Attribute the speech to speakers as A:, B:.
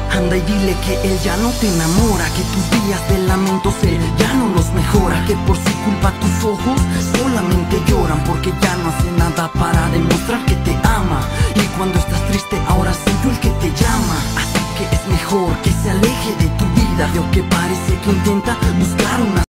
A: Anda y dile que él ya no te enamora, que tus días de lamentos él ya no los mejora, que por su culpa tus ojos solamente lloran, porque ya no hace nada para demostrar que te ama. Y cuando estás triste ahora soy yo el que te llama. Así que es mejor que se aleje de tu vida, de lo que parece que intenta buscar una